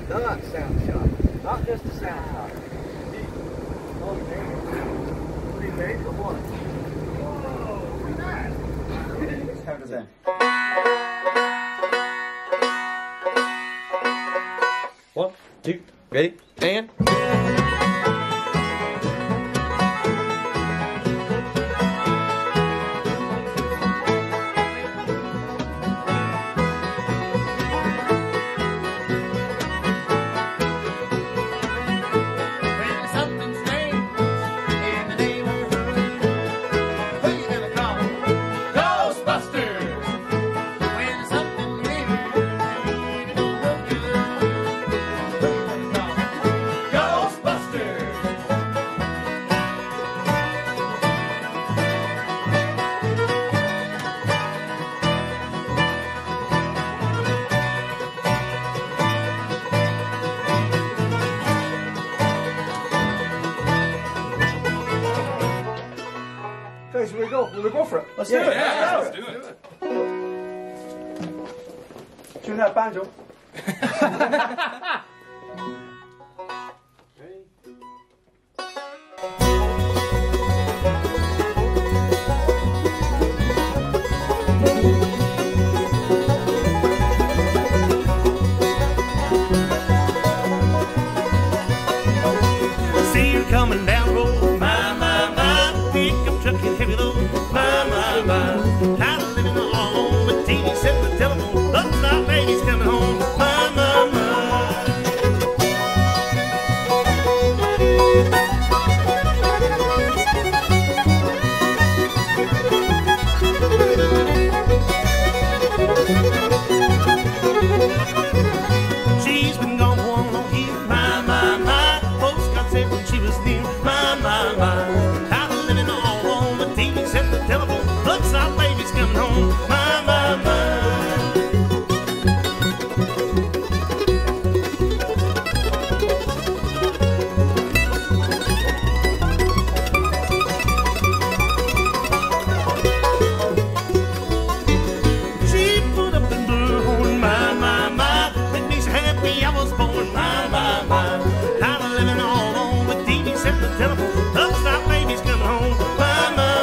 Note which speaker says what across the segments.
Speaker 1: The sound shot. Not just a sound shot. Oh, damn. Pretty big for one. Whoa, nice. How does that? One, two, ready, and...
Speaker 2: Guys, will we go for it?
Speaker 3: Let's do it.
Speaker 4: Yeah, let's do it.
Speaker 2: Tune that banjo.
Speaker 3: See you coming down the road, my, pickup truck and heavy load, my, tired of living alone with TV set the telephone, looks like baby's coming home, my. She's been gone for a long year, my, folks got said when she was near, my, tired of living all alone with TV set the telephone, looks like baby's coming home, my. She put up the blue horn, my, made me so happy I was born, my, tired of living all alone with TV set the telephone, looks like baby's coming home, my.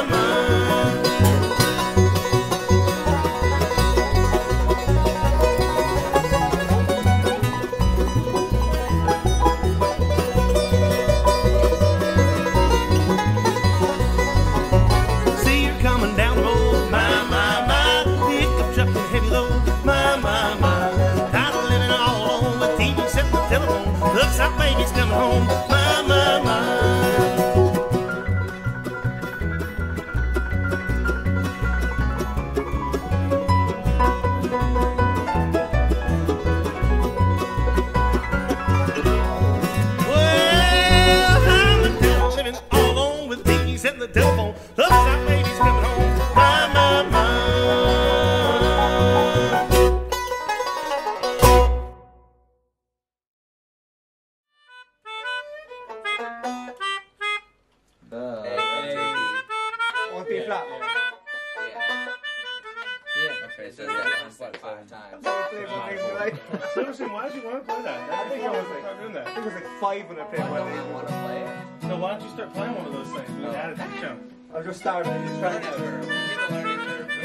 Speaker 3: See her coming down the road, my, pickup truck and heavy load, my, tired of living all alone with TV set the telephone, looks like baby's coming home, my. Well, I'm tired of living all alone with TV set the telephone, looks like baby's coming home, my.
Speaker 2: On B flat.
Speaker 4: Okay, so that's like 5 times.
Speaker 3: Seriously, why did you want to play that?
Speaker 2: I think I was
Speaker 3: start doing
Speaker 2: I
Speaker 3: that.
Speaker 2: think it was like 5 when I played
Speaker 4: I
Speaker 2: one
Speaker 4: don't want to play it.
Speaker 3: So why don't you start playing one of those things? We
Speaker 4: No.
Speaker 3: added to the show.
Speaker 2: I was just starting and just trying to.
Speaker 4: Whatever. We need to learn each other.